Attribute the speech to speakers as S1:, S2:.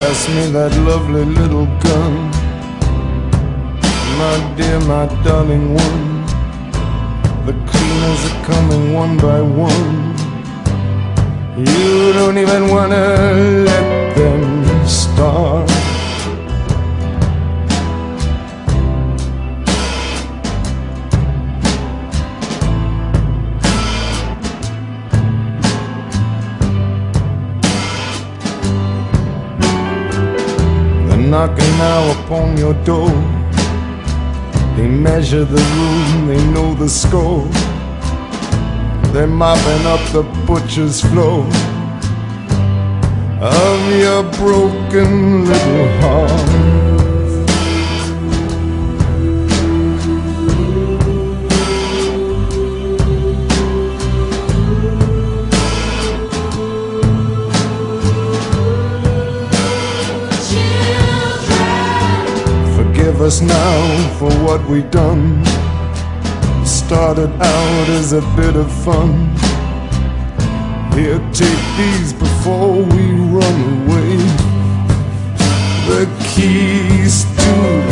S1: Pass me that lovely little gun, my dear, my darling one. The cleaners are coming one by one. You don't even wanna let them start. They're knocking now upon your door. They measure the room, they know the score. They're mopping up the butcher's floor of your broken little heart. Forgive us now for what we've done. Started out as a bit of fun. Here, take these before we run away. The keys to